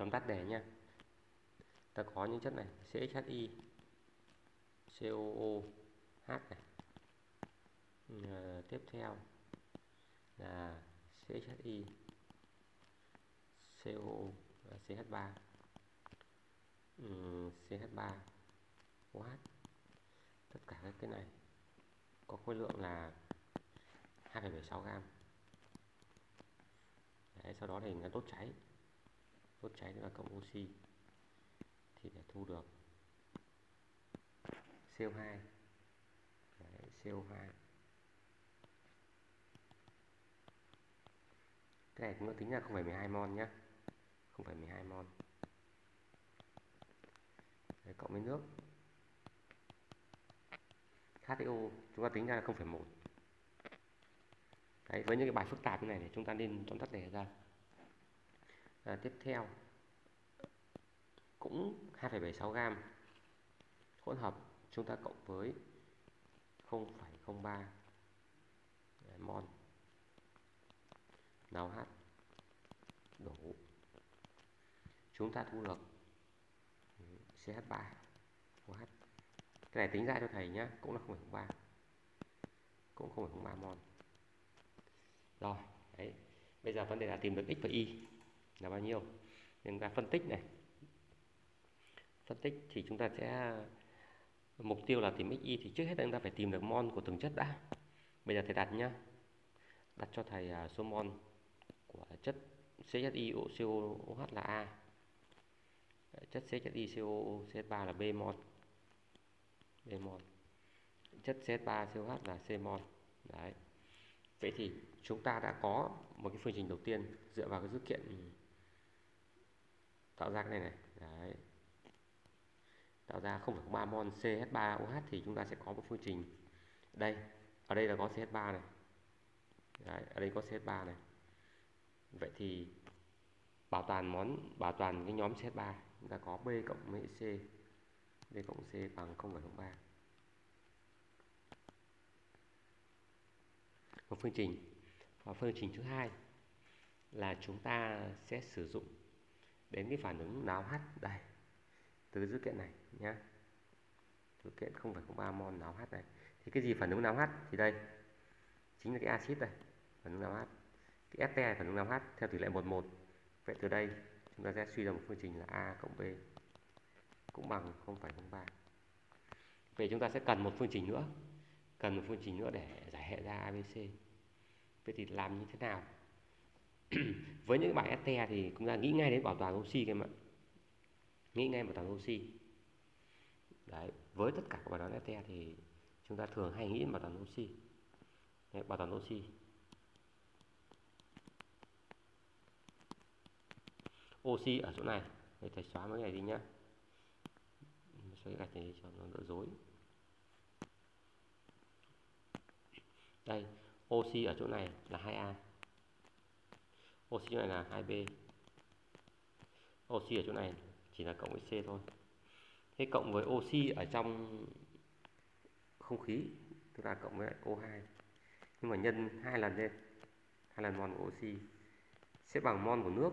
tóm tắt đề nhé. Ta có những chất này CXHI, COOH này. Tiếp theo là CXHI, COO và CH3, CH3, OH. Tất cả các cái này có khối lượng là 2,76 gram. Đấy, sau đó thì nó đốt cháy là cộng oxy thì để thu được CO2. Đấy, CO2 cái này cũng đã tính ra 0,12 mol nhé, 0,12 mol. Đấy, cộng với nước HTO chúng ta tính ra là 0,1. Đấy, với những cái bài phức tạp như này thì chúng ta nên tóm tắt đề ra. Tiếp theo cũng 2,76 gram hỗn hợp chúng ta cộng với 0,03 mol NaOH đổ, chúng ta thu được CH3 OH. Cái này tính ra cho thầy nhé, cũng là 0,03, cũng 0,03 mol. Rồi, đấy. Bây giờ vấn đề là tìm được x và y là bao nhiêu. Nên ta phân tích này. Phân tích thì chúng ta sẽ mục tiêu là tìm x, y thì trước hết chúng ta phải tìm được mol của từng chất đã. Bây giờ thầy đặt nhá. Đặt cho thầy số mol của chất CHI COOH là A. Chất CHI COOH3 là B mol. B mol. Chất CH3 COH là C mol. Đấy. Vậy thì chúng ta đã có một cái phương trình đầu tiên dựa vào cái dữ kiện tạo ra cái này này. Đấy. Tạo ra 0,3 mol CH3OH thì chúng ta sẽ có một phương trình đây. Ở đây là có CH3 này. Đấy, ở đây có CH3 này. Vậy thì bảo toàn cái nhóm CH3 chúng ta có B cộng với C. B cộng C bằng 0,03. Một phương trình. Và phương trình thứ hai là chúng ta sẽ sử dụng đến cái phản ứng NaOH đây. Từ dữ kiện này nhé. Dữ kiện 0,03 mol NaOH này. Thì cái gì phản ứng NaOH thì đây chính là cái axit đây, phản ứng NaOH. Cái este phản ứng NaOH theo tỷ lệ 1:1. Vậy từ đây chúng ta sẽ suy ra một phương trình là A cộng B cũng bằng 0,03. Vậy chúng ta sẽ cần một phương trình nữa. Cần một phương trình nữa để giải hệ ra ABC. Vậy thì làm như thế nào? Với những bài este thì chúng ta nghĩ ngay đến bảo toàn oxy các bạn. Nghĩ ngay bảo toàn oxy. Đấy, với tất cả các bài toán este thì chúng ta thường hay nghĩ đến bảo toàn oxy. Đấy, bảo toàn oxy. Oxy ở chỗ này. Để thầy xóa mấy cái này đi nhá. Xóa cái gạch này cho nó đỡ rối. Đây, oxy ở chỗ này là 2A. Oxy chỗ này là 2B. Oxy ở chỗ này chỉ là cộng với C thôi. Thế cộng với oxy ở trong không khí, tức là cộng với lại O2. Nhưng mà nhân 2 lần lên, 2 lần mol của oxy sẽ bằng mol của nước.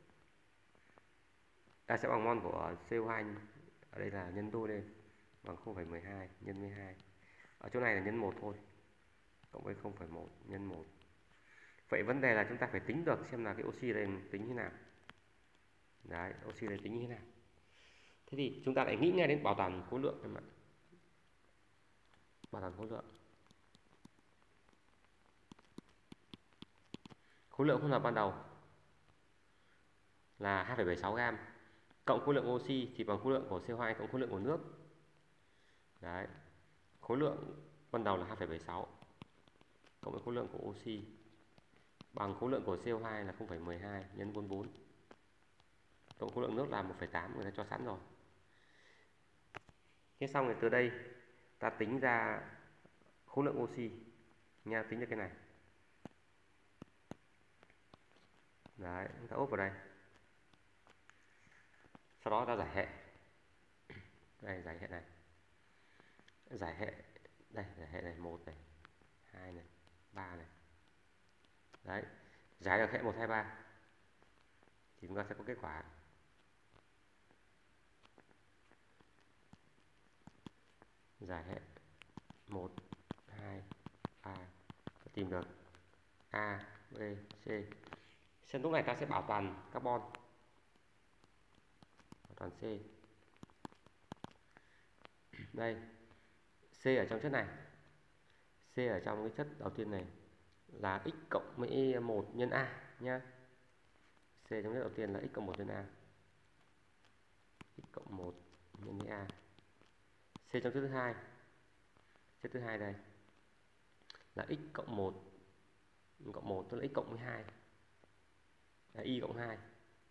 Sẽ bằng mol của CO2. Ở đây là nhân đôi lên bằng 0,12 nhân với 2. Ở chỗ này là nhân 1 thôi. Cộng với 0,1 nhân 1. Vậy vấn đề là chúng ta phải tính được xem là cái oxy đây tính như nào. Đấy, oxy đây tính như thế nào. Thế thì chúng ta lại nghĩ ngay đến bảo toàn khối lượng em ạ. Bảo toàn khối lượng. Khối lượng hỗn hợp ban đầu là 2,76 gram. Cộng khối lượng oxy thì bằng khối lượng của CO2 cộng khối lượng của nước. Đấy. Khối lượng ban đầu là 2,76 cộng với khối lượng của oxy bằng khối lượng của CO2 là 0,12 nhân 44. Cộng khối lượng nước là 1,8, người ta cho sẵn rồi. Thế xong rồi từ đây ta tính ra khối lượng oxy nha, tính ra cái này. Đấy, chúng ta ốp vào đây. Sau đó ta giải hệ. Đây, giải hệ này. Giải hệ đây, giải hệ này 1 này, 2 này, 3 này. Đấy, giải được hệ 1, 2, 3 thì chúng ta sẽ có kết quả giải hệ 1 2 3, tìm được A, B, C. Xem lúc này ta sẽ bảo toàn carbon, bảo toàn C. Đây, C ở trong chất này, C ở trong cái chất đầu tiên này là x cộng với 1 nhân A nhá. C trong chất đầu tiên là x cộng 1 nhân A, x cộng 1 nhân với A. C trong chất thứ hai, chất thứ hai đây là x cộng 1 tức là x cộng với 2 là y cộng 2,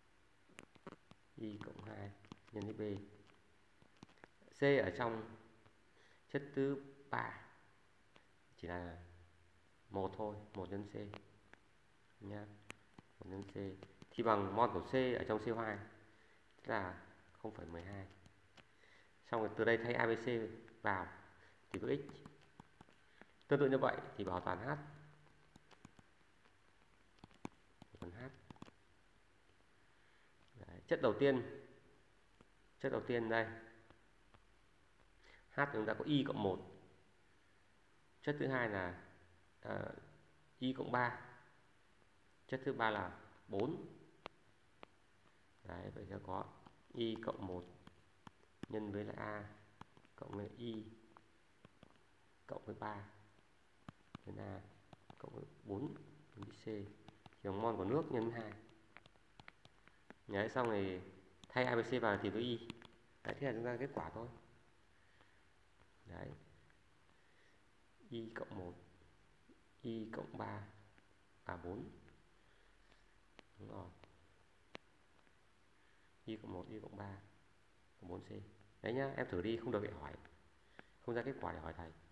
y cộng 2 nhân với B. C ở trong chất thứ ba chỉ là 1 thôi, 1 nhân C nhá, 1 nhân C thì bằng mol của C ở trong CO2 là 0,12. Xong rồi từ đây thay ABC vào thì có x. Tương tự như vậy thì bảo toàn H. Còn H. Đấy, chất đầu tiên đây. H chúng ta có y cộng 1. Chất thứ hai là y cộng 3. Chất thứ ba là 4. Đấy, vậy sẽ có y cộng 1 nhân với lại A cộng với y cộng với 3 nhân A cộng với 4 nhân với C thì bằng mol của nước nhân với 2. Đấy, xong rồi thay ABC vào thì với y. Đấy, thế là chúng ta kết quả thôi. Đấy, y cộng 1, y cộng 3 và 4. Đúng rồi, y cộng 1, y cộng 3 và 4C. Đấy nhá, em thử đi, không được để hỏi, không ra kết quả để hỏi thầy.